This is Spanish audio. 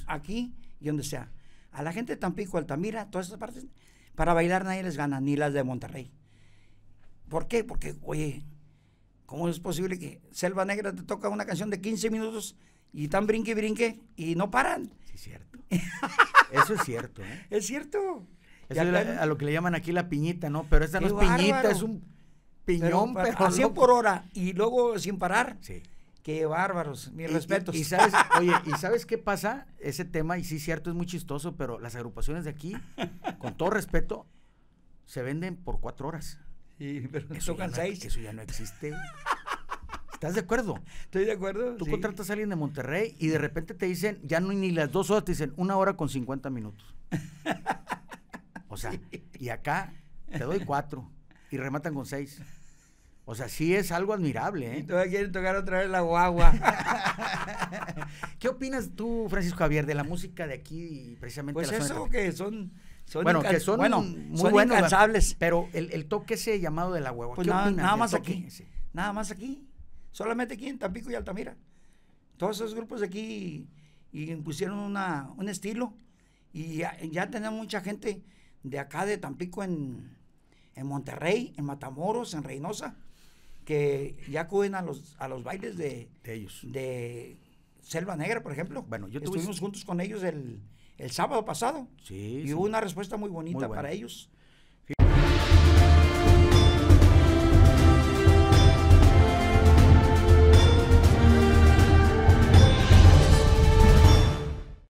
aquí y donde sea. A la gente de Tampico, Altamira, todas esas partes, para bailar nadie les gana, ni las de Monterrey. ¿Por qué? Porque, oye, ¿cómo es posible que Selva Negra te toca una canción de 15 minutos y tan brinque y brinque y no paran? Sí, es cierto. Eso es cierto, ¿eh? Es cierto. Eso es a lo que le llaman aquí la piñita, ¿no? Pero esta no es piñita, es un piñón, pero a 100 por hora y luego sin parar. Sí. Qué bárbaros, mis respetos. Y sabes, oye, ¿y sabes qué pasa? Ese tema, y sí es cierto, es muy chistoso, pero las agrupaciones de aquí, con todo respeto, se venden por 4 horas. Sí, pero Eso tocan ya 6. Eso ya no existe. ¿Estás de acuerdo? Estoy de acuerdo. Tú sí. contratas a alguien de Monterrey y de repente te dicen, ya no ni las 2 horas, te dicen 1 hora con 50 minutos. O sea, y acá te doy 4 y rematan con 6. O sea, sí es algo admirable, ¿eh? Y todavía quieren tocar otra vez la guagua. ¿Qué opinas tú, Francisco Javier, de la música de aquí, precisamente? Pues de la zona eso, de que son muy buenos, incansables. Pero el toque ese llamado de la hueva, Pues ¿qué opinas nada del más toque aquí. ese? Nada más aquí. Solamente aquí en Tampico y Altamira. Todos esos grupos de aquí y impusieron un estilo. Y ya tenemos mucha gente de acá de Tampico en Monterrey, en Matamoros, en Reynosa, que ya acuden a los bailes de ellos. De Selva Negra, por ejemplo. Bueno, estuvimos juntos con ellos el sábado pasado. Sí. Y hubo una respuesta muy bonita muy buena para ellos.